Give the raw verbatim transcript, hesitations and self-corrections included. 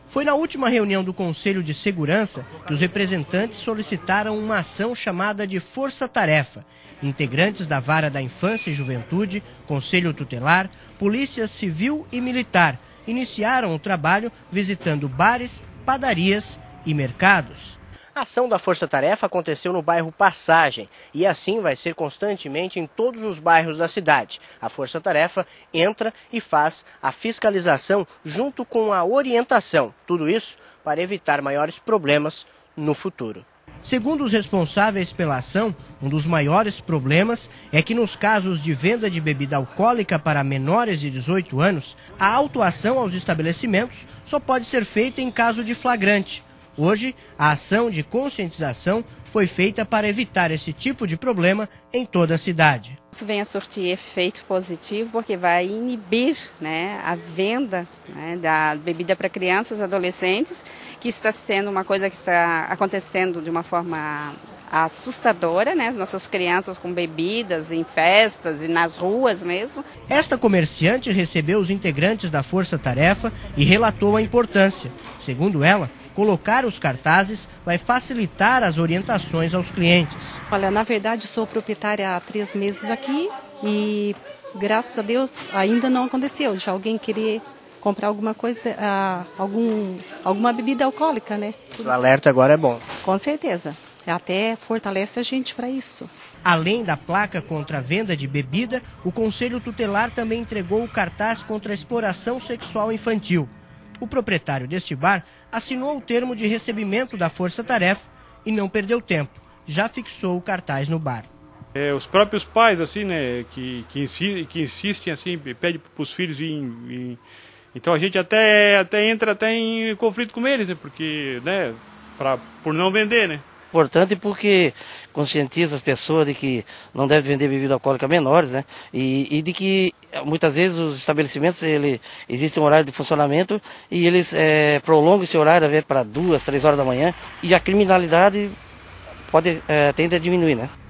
Foi na última reunião do Conselho de Segurança que os representantes solicitaram uma ação chamada de Força Tarefa. Integrantes da Vara da Infância e Juventude, Conselho Tutelar, Polícia Civil e Militar iniciaram o trabalho visitando bares, padarias e mercados. A ação da Força Tarefa aconteceu no bairro Passagem e assim vai ser constantemente em todos os bairros da cidade. A Força Tarefa entra e faz a fiscalização junto com a orientação. Tudo isso para evitar maiores problemas no futuro. Segundo os responsáveis pela ação, um dos maiores problemas é que nos casos de venda de bebida alcoólica para menores de dezoito anos, a autuação aos estabelecimentos só pode ser feita em caso de flagrante. Hoje, a ação de conscientização foi feita para evitar esse tipo de problema em toda a cidade. Isso vem a surtir efeito positivo porque vai inibir, né, a venda, né, da bebida para crianças e adolescentes, que está sendo uma coisa que está acontecendo de uma forma assustadora, né? Nossas crianças com bebidas em festas e nas ruas mesmo. Esta comerciante recebeu os integrantes da Força Tarefa e relatou a importância. Segundo ela, colocar os cartazes vai facilitar as orientações aos clientes. Olha, na verdade sou proprietária há três meses aqui e graças a Deus ainda não aconteceu de alguém querer comprar alguma coisa, uh, algum, alguma bebida alcoólica, né? O alerta agora é bom. Com certeza. Até fortalece a gente para isso. Além da placa contra a venda de bebida, o Conselho Tutelar também entregou o cartaz contra a exploração sexual infantil. O proprietário deste bar assinou o termo de recebimento da Força Tarefa e não perdeu tempo. Já fixou o cartaz no bar. É, os próprios pais, assim, né, que, que, insistem, que insistem, assim, pedem para os filhos irem, irem. Então a gente até, até entra até em conflito com eles, né, porque, né, pra, por não vender, né. Importante porque conscientiza as pessoas de que não deve vender bebida alcoólica a menores, né? E, e de que muitas vezes os estabelecimentos, ele, existe um horário de funcionamento e eles é, prolongam esse horário para duas, três horas da manhã e a criminalidade pode, é, tende a diminuir, né?